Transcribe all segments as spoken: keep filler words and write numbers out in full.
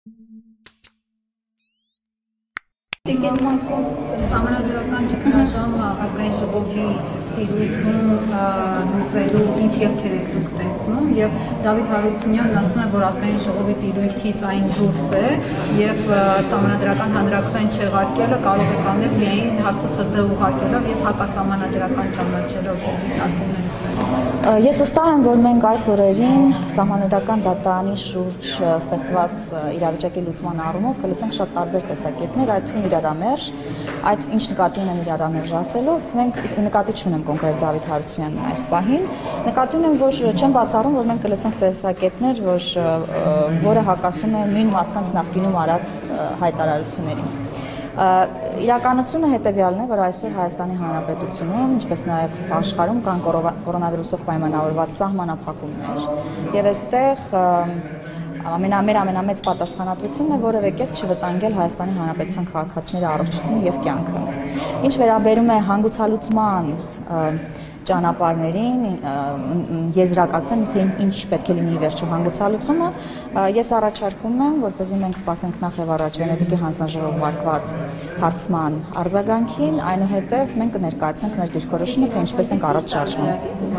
Համանդրական ճգնաժամ ազգային ժողովի տիրույթում լուծելու ինչ ելքեր եք դուք տեսնում եւ Դավիթ Հարությունյանն ասում է, որ ազգային ժողովի տիրույթից այն դուրս է եւ համանդրական հանրաքվեն չեղարկելը կարող է կանել միայն հարցը ՍԴ ուղարկելով եւ հակասահմանադրական ճանաչելով դիտարկումներից։ Ես վստահ եմ, որ մենք այս օրերին սահմանադրական դատարանի շուրջ ստեղծված իրավիճակի լուծման առումով կլսենք շատ տարբեր տեսակետներ, այդ թվում իրարամերժ, այդ ինչ նկատի ունեմ իրարամերժ ասելով, մենք նկատի չունեմ կոնկրետ Դավիթ Հարությունյանին այս պահին, նկատի ունեմ, որ չեմ բացառում, որ մենք կլսենք տեսակետներ, որ որը հակասում է նույն մարդկանց նախկինում արած հայտարարություններին։ Իրականությունը հետևյալն է, որ այսօր Հայաստանի Հանրապետությունում, ինչպես նաև աշխարհում կան կորոնավիրուսով պայմանավորված սահմանափակումներ, եւ այստեղ ամենամեծ ամենամեծ պատասխանատվությունն է որևէ կերպ չվտանգել Հայաստանի Հանրապետության քաղաքացիների առողջությունը եւ կյանքը։ Ինչ վերաբերում է հանգուցալուծման ճանապարհներին, եզրակացում, թե ինչ պետք է լինի վերջում հանգուցալուծումը, ես առաջարկում եմ, որպեսզի մենք սպասենք նախ եւ առաջ Վենետիկի հանձնաժողով մարկված հարցման արձագանքին, այնուհետև մենք կներկայացնենք մեր դիրքորոշումը, թե ինչպես ենք առաջ շարժվում։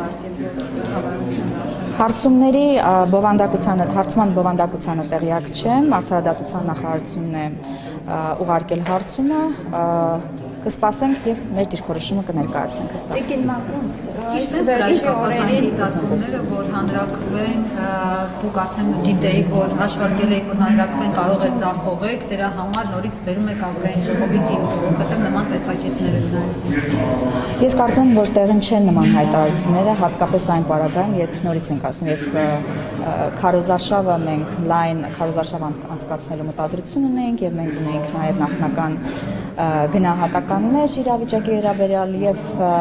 Հարցումների բովանդակության, հարցման բովանդակությանը տեղյակ չեմ, Արդարադատության նախարարությունն է ուղարկել հարցումը, կսպասենք եւ մեր դիրքորոշումը կներկայացնենք հստակ։ Տիկին Մակրոնց, ճիշտ է վերջին դիտարկումները, որ հանրաքվեն, դուք արդեն գիտեիք, որ հաշվարկել եք, որ հանրաքվեն կարող է ձախողեք, դրա համար նորից բերում եք ազգային ժողովի տիրույթ, որովհետեւ նման տեսակետներ են։ Ես կարծում եմ, որ տեղին չեն նման հայտարարությունները, հատկապես այն պարագայում, երբ նորից ենք ասում, երբ քարոզարշավը մենք լայն քարոզարշավ անցկացնելու մտադրություն ունեինք եւ մենք ունեինք նաեւ նախնական գնահատականներ իրավիճակի վերաբերյալ եւ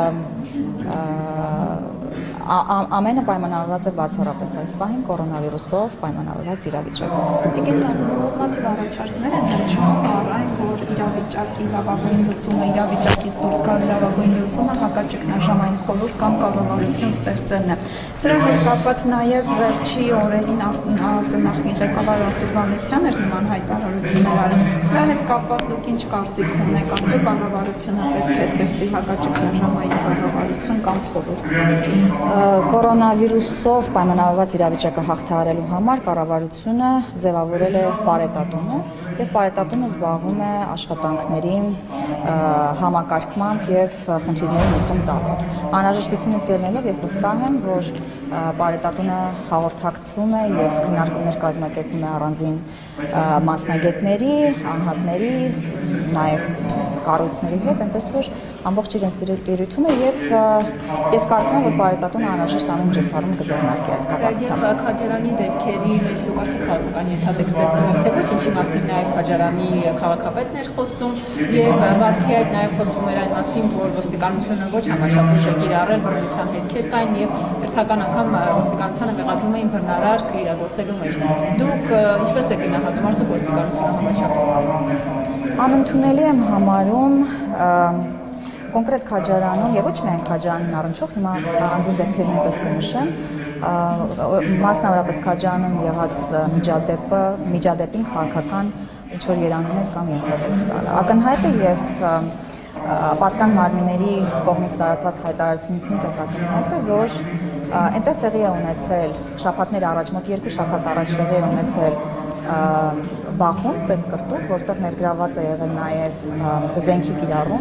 ամենը պայմանավորված է բացառապես այս պահին կորոնավիրուսով պայմանավորված իրավիճակով։ Տիկին բազմաթիվ առաջարկներ են հնչում առ այն, որ իրավիճակի լավագույն լուծումը, իրավիճակից դուրս գալու լավագույն լուծումը հակաճգնաժամային խորհուրդ կամ կառավարություն ստեղծելն է։ Սրա հետ կապված նաև վերջի օրերին նախնի ղեկավար Արտուր Վանեցյանն էր նման հայտարարություններ արել։ Սրա հետ կապված դուք ինչ կարծիք ունեք, արդյոք կառավարությունը պետք է ստեղծի հակաճգնաժամային կառավարություն կամ խորհուրդ։ Կորոնավիրուսով պայմանավորված իրավիճակը հաղթահարելու համար կառավարությունը ձևավորել է պարետատումը եւ պարետատումը զբաղվում է աշխատանքների համակարգմամբ եւ խնդիրների լուծում տալով։ Անհրաժեշտությունից ելնելով ես վստահ եմ, որ պարետատումը հաղորդակցվում է եւ քննարկումներ կազմակերպում է առանձին մասնագետների, անհատների, նաեւ կառույցների հետ, այնպես որ ամբողջ իրենց տիրույթում է եւ ես կարծում եմ, որ պարետատումը անհրաժեշտ ամեն միջոցառում կձեռնարկի այդ կապակցությամբ։ Եվ Քաջարյանի դեպքերի մեջ դուք արդյոք քաղաքական ենթատեքստ տեսնում եք, թե ոչ, ինչի մասին նաեւ Քաջարյանի քաղաքապետն էր խոսում եւ բացի այդ նաեւ խոսվում էր այն մասին, որ ոստիկանությունը ոչ համաչափ ուժ է կիրառել, բռնության հետքեր կային եւ հերթական անգամ ոստիկանությանը մեղադրում էին բռնարար իրագործելու մեջ։ Դուք ինչպես եք գնահատում, արդյոք ոստիկանությունը համաչափ գործեց։ Անընդունելի եմ համարում կոնկրետ Քաջարյանում եւ ոչ միայն Քաջարյանին առնչող հիմա առանձին դեպքեր նույնպես կնշեմ, մասնավորապես Քաջարյանում եղած միջադեպը, միջադեպին քաղաքական ինչ-որ երանգներ կամ ենթատեքստ տալը։ Ակնհայտ է եւ պատկան մարմինների կողմից տարածված հայտարարությունից նույնպես ակնհայտ է, որ այնտեղ տեղի է ունեցել շաբաթներ առաջ, մոտ երկու շաբաթ առաջ տեղի է ունեցել բախում, ծեծկրտուկ, որտեղ ներգրավված է եղել նաև զենքի կիրառում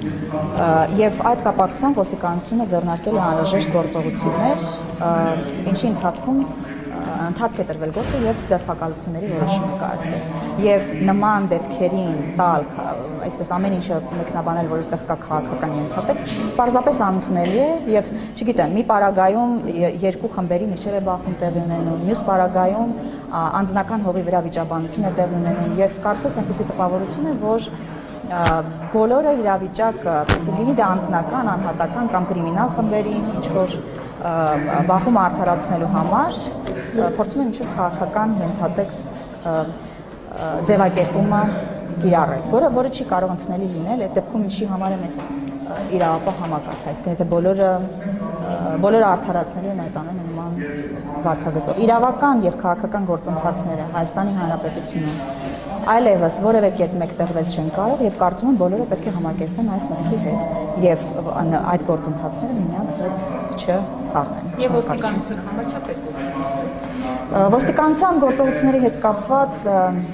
եւ այդ կապակցությամբ ոստիկանությունը ձեռնարկել է անհրաժեշտ գործողություններ, ինչի ընթացքում ընթացք է տրվել գործը եւ ձերբակալությունների որոշում է կայացվել։ Եվ նման դեպքերին տալ, այսպես ամեն ինչը մեկնաբանել, որ այդտեղ կա քաղաքական ենթատեքստ, պարզապես անընդունելի է եւ չգիտեմ, մի պարագայում երկու խմբերի միջև է բախում տեղի ունենում, մյուս պարագայում անձնական հողի վրա վիճաբանություն է տեղի ունենում եւ կարծես այնպեսի տպավորություն է, որ բոլորը իրավիճակը պետք է լինի դա անձնական, անհատական կամ կրիմինալ խմբերի ինչ որ բախում արդարացնելու համար փորձում են ինչ-որ քաղաքական ենթատեքստ ձևակերպումը կիրառել, որը որը չի կարող ընդունելի լինել, այդ դեպքում ինչի համար է մեզ իրավապահ համակարգ, այսինքն եթե բոլորը բոլորը արդարացնելու են այդ ամենը նման վարքագծով։ Իրավական եւ քաղաքական գործընթացները Հայաստանի Հանրապետությունում այլևս որևէ կերպ մեկտեղվել չեն կարող եւ կարծում եմ բոլորը պետք է համակերպվեն այս մտքի հետ եւ այդ գործընթացները միմյանց հետ չխառնեն։ Եվ ոստիկանությունը համաչափ է գործում։ Ոստիկանության գործողությունների հետ կապված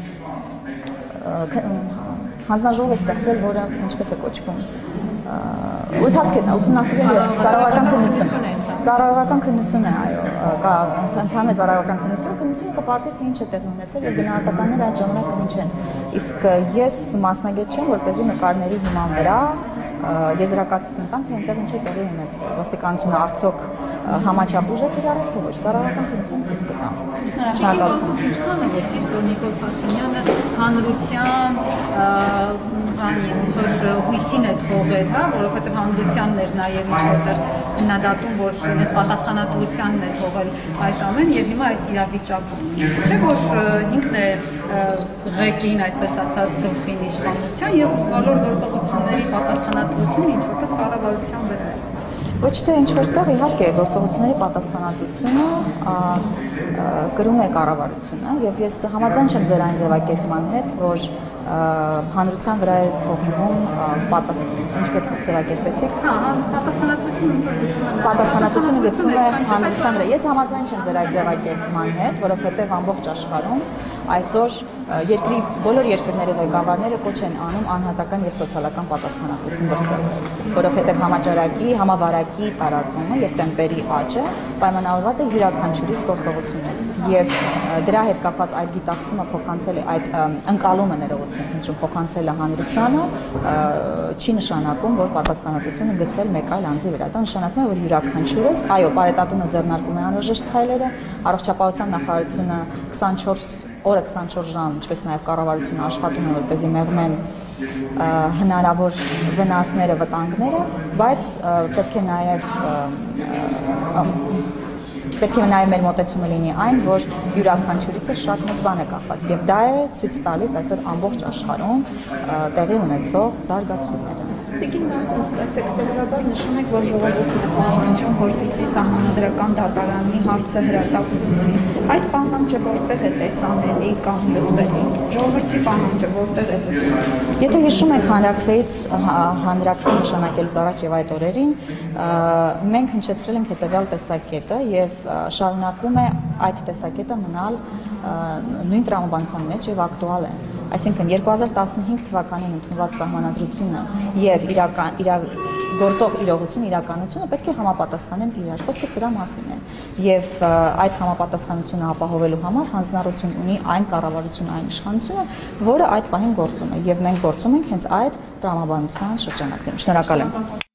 հանձնաժողով է ստեղծել, որը ինչպես է կոչվում, ուրթացք է ուսումնասիրել ծառայական քննություն։ Ծառայական քննություն է, այո, կա ընդհանուր ծառայական քննություն, քննությունը կպարտի թե ինչ է տեղի ունեցել եւ գնահատականները այդ ժամանակ ինչ են։ Իսկ ես մասնագետ չեմ, որպեսզի նկարների հիման վրա եզրակացություն տամ, թե այնտեղ ինչ է տեղի ունեցել։ Ոստիկանությունը արդյոք համաչափ ուժ է կիրառել, թե ոչ, ծառայական քննություն ցույց կտա։ Շնորհակալություն։ Ինչքան է որ ճիշտ որ Նիկոլ Փաշինյանը հանրության բանի ոնց որ հույսին է թողել, հա, որովհետև հանրությանն էր նաև ինչ որտեղ քննադատում, որ ինձ պատասխանատվությանն է թողել այդ ամեն եւ հիմա այս իրավիճակում։ Չէ՞ որ ինքն է ղեկին, այսպես ասած, գլխին իշխանության եւ բոլոր գործողությունների պատասխանատվությունը ինչ որտեղ կառավարության վրա է։ Ոչ թե ինչ որտեղ իհարկե գործողությունների պատասխանատվությունը կրում է կառավարությունը եւ ես համաձայն չեմ ձեր այն ձևակերպման հետ, որ հանրության վրա է թողնվում ինչպես ձևակերպեցիք։ Հա, պատասխանատվությունը պատասխանատվությունը գցում է հանրության վրա։ Ես համաձայն չեմ ձեր այդ ձևակերպման հետ, որովհետեւ ամբողջ աշխարհում այսօր երկրի բոլոր երկրների ղեկավարները կոչ են անում անհատական եւ սոցիալական պատասխանատվություն դրսել, որովհետեւ համաճարակի, համավարակի տարածումը եւ տեմպերի աճը պայմանավորված է յուրաքանչյուրի գործողություններից եւ դրա հետ կապված այդ գիտակցումը փոխանցել է այդ ընկալումը ներողություն, ինչու փոխանցել է հանրությանը, չի նշանակում, որ պատասխանատվությունը գցել մեկ այլ անձի վրա։ Դա նշանակում է, որ յուրաքանչյուրս, այո, պարետատունը ձեռնարկում է անհրաժեշտ քայլերը, առողջապահության նախարարությունը քսանչորս օրը քսանչորս ժամ, ինչպես նաև կառավարությունը աշխատում է, որպեսզի մեղմեն հնարավոր վնասները, վտանգները, բայց պետք է նաև պետք է նաև մեր մոտեցումը լինի այն, որ յուրաքանչյուրիցս շատ մեծ բան է կախված եւ դա է ցույց տալիս այսօր ամբողջ աշխարհում տեղի ունեցող զարգացումները։ Տիկին Նստասեք, սովորաբար նշում եք, որ ժողովուրդն է պահանջում, որպեսզի սահմանադրական դատարանի հարցը հրատապվի։ Այդ պահանջը որտեղ է տեսանելի կամ լսելի։ Ժողովրդի պահանջը որտեղ է լսելի։ Եթե հիշում եք հանրաքվեից հանրաքվե նշանակելուց առաջ եւ այդ օրերին, մենք հնչեցրել ենք հետեւյալ տեսակետը եւ շարունակում է այդ տեսակետը մնալ նույն տրամաբանության մեջ եւ ակտուալ է։ Այսինքն երկու հազար տասնհինգ թվականին ընդունված սահմանադրությունը եւ իրական իրա գործող իրողություն իրականությունը պետք է համապատասխանեն իրար։ Խոսքը սրա մասին է։ Եվ այդ համապատասխանությունը ապահովելու համար հանձնառություն ունի այն կառավարությունը, այն իշխանությունը, որը այդ պահին գործում է եւ մենք գործում ենք հենց այդ տրամաբանության շրջանակներում։ Շնորհակալ եմ։